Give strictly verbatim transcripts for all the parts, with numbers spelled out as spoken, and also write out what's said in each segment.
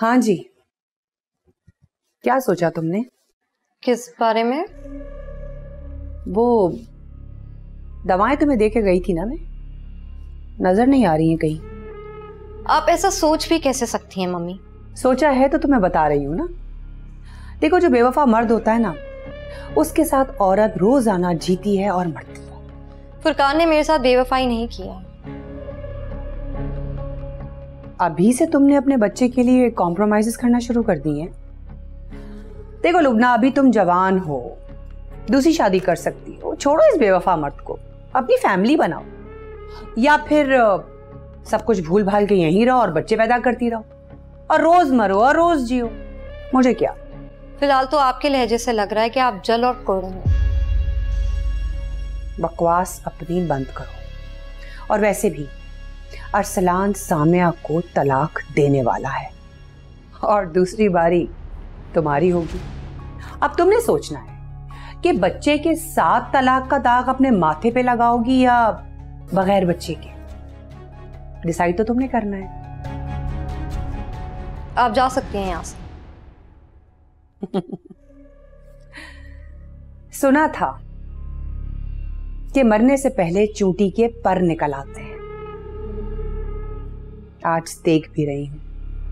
हाँ जी, क्या सोचा तुमने? किस बारे में? वो दवाएं तुम्हें दे के गई थी ना, मैं नजर नहीं आ रही हैं कहीं। आप ऐसा सोच भी कैसे सकती हैं मम्मी? सोचा है तो तुम्हें बता रही हूँ ना। देखो, जो बेवफा मर्द होता है ना, उसके साथ औरत रोजाना जीती है और मरती है। फुरकान ने मेरे साथ बेवफाई नहीं किया। अभी से तुमने अपने बच्चे के लिए कॉम्प्रोमाइजेस करना शुरू कर दी हैं। देखो लुबना, अभी तुम जवान हो, दूसरी शादी कर सकती हो। छोड़ो इस बेवफा मर्द को, अपनी फैमिली बनाओ, या फिर सब कुछ भूल भाल के यहीं रहो और बच्चे पैदा करती रहो और रोज मरो और रोज जियो। मुझे क्या। फिलहाल तो आपके लहजे से लग रहा है कि आप जल और कोड़ हो। बकवास अपनी बंद करो। और वैसे भी अरसलान सामिया को तलाक देने वाला है और दूसरी बारी तुम्हारी होगी। अब तुमने सोचना है कि बच्चे के साथ तलाक का दाग अपने माथे पे लगाओगी या बगैर बच्चे के। डिसाइड तो तुमने करना है। आप जा सकती हैं यहां से। सुना था कि मरने से पहले चूंटी के पर निकल आते हैं। आज देख भी रही हूं।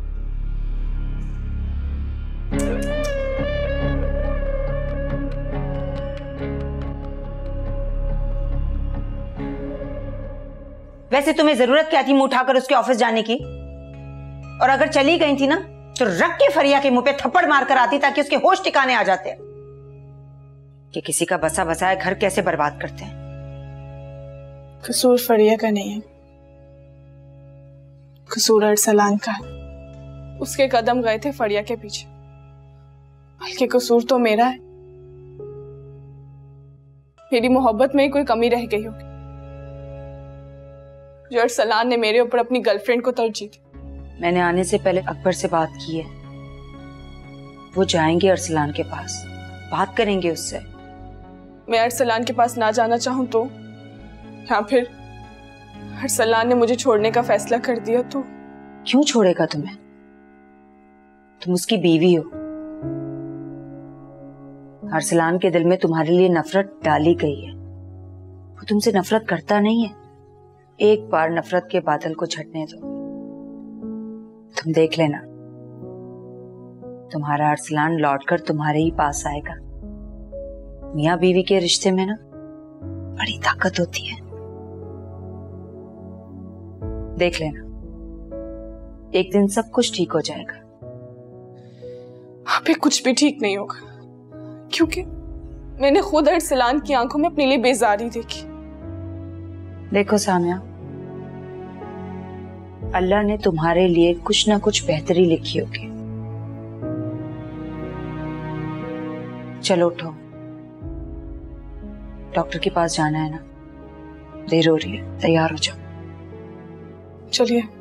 वैसे तुम्हें जरूरत क्या थी मुंह उठाकर उसके ऑफिस जाने की? और अगर चली गई थी ना तो रख के फरिया के मुंह पे थप्पड़ मार कर आती ताकि उसके होश ठिकाने आ जाते। कि किसी का बसा बसाया घर कैसे बर्बाद करते हैं। कसूर फरिया का नहीं है, कसूर अरसलान का है। उसके कदम गए थे फरिया के पीछे, बल्कि कसूर तो मेरा है। मेरी मोहब्बत में ही कोई कमी रह गई होगी जो अरसलान ने मेरे ऊपर अपनी गर्लफ्रेंड को तरजीह दी। मैंने आने से पहले अकबर से बात की है। वो जाएंगे अरसलान के पास, बात करेंगे उससे। मैं अरसलान के पास ना जाना चाहूं तो, या फिर अरसलान ने मुझे छोड़ने का फैसला कर दिया तो? क्यों छोड़ेगा तुम्हें? तुम उसकी बीवी हो। अरसलान के दिल में तुम्हारे लिए नफरत डाली गई है। वो तुमसे नफरत करता नहीं है। एक बार नफरत के बादल को छटने दो, तुम देख लेना, तुम्हारा अरसलान लौटकर तुम्हारे ही पास आएगा। मियां बीवी के रिश्ते में ना बड़ी ताकत होती है। देख लेना, एक दिन सब कुछ ठीक हो जाएगा। अभी कुछ भी ठीक नहीं होगा, क्योंकि मैंने खुद अरसलान की आंखों में अपने लिए बेजारी देखी। देखो सामिया, अल्लाह ने तुम्हारे लिए कुछ ना कुछ बेहतरी लिखी होगी। चलो उठो, डॉक्टर के पास जाना है ना, देर हो रही है, तैयार हो जाओ। चलिए।